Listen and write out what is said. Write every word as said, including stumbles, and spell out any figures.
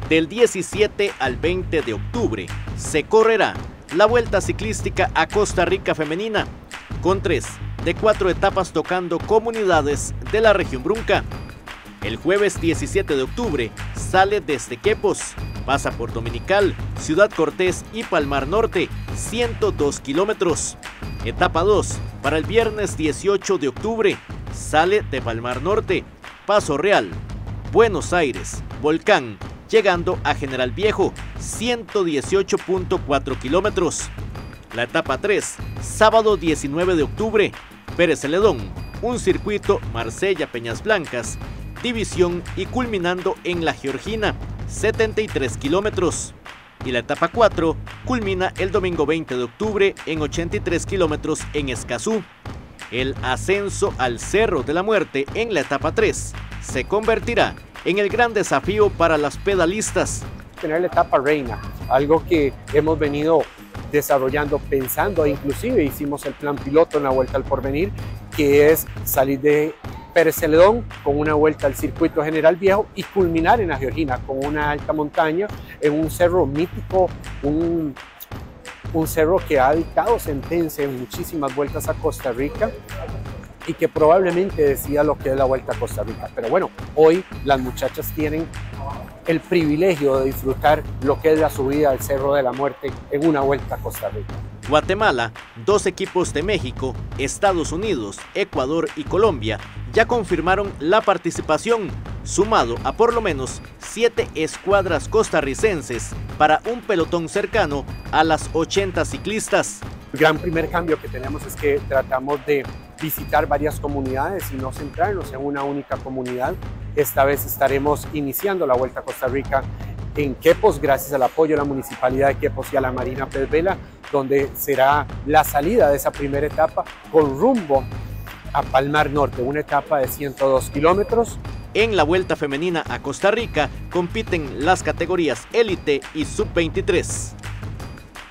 Del diecisiete al veinte de octubre se correrá la Vuelta Ciclística a Costa Rica Femenina, con tres de cuatro etapas tocando comunidades de la región Brunca. El jueves diecisiete de octubre sale desde Quepos, pasa por Dominical, Ciudad Cortés y Palmar Norte, ciento dos kilómetros. Etapa dos para el viernes dieciocho de octubre, sale de Palmar Norte, Paso Real, Buenos Aires, Volcán, llegando a General Viejo, ciento dieciocho punto cuatro kilómetros. La etapa tres, sábado diecinueve de octubre, Pérez Celedón, un circuito Marsella-Peñas Blancas, división y culminando en La Georgina, setenta y tres kilómetros. Y la etapa cuatro culmina el domingo veinte de octubre en ochenta y tres kilómetros en Escazú. El ascenso al Cerro de la Muerte en la etapa tres se convertirá en el gran desafío para las pedalistas. Tener la etapa reina, algo que hemos venido desarrollando, pensando, e inclusive hicimos el plan piloto en la Vuelta al Porvenir, que es salir de Pérez Celedón con una vuelta al circuito General Viejo y culminar en La Georgina con una alta montaña en un cerro mítico, un, un cerro que ha dictado sentencia en muchísimas vueltas a Costa Rica y que probablemente decía lo que es la Vuelta a Costa Rica. Pero bueno, hoy las muchachas tienen el privilegio de disfrutar lo que es la subida al Cerro de la Muerte en una Vuelta a Costa Rica. Guatemala, dos equipos de México, Estados Unidos, Ecuador y Colombia ya confirmaron la participación, sumado a por lo menos siete escuadras costarricenses para un pelotón cercano a las ochenta ciclistas. El gran primer cambio que tenemos es que tratamos de visitar varias comunidades y no centrarnos en una única comunidad. Esta vez estaremos iniciando la Vuelta a Costa Rica en Quepos, gracias al apoyo de la Municipalidad de Quepos y a la Marina Pez Vela, donde será la salida de esa primera etapa con rumbo a Palmar Norte, una etapa de ciento dos kilómetros. En la Vuelta Femenina a Costa Rica compiten las categorías élite y sub veintitrés.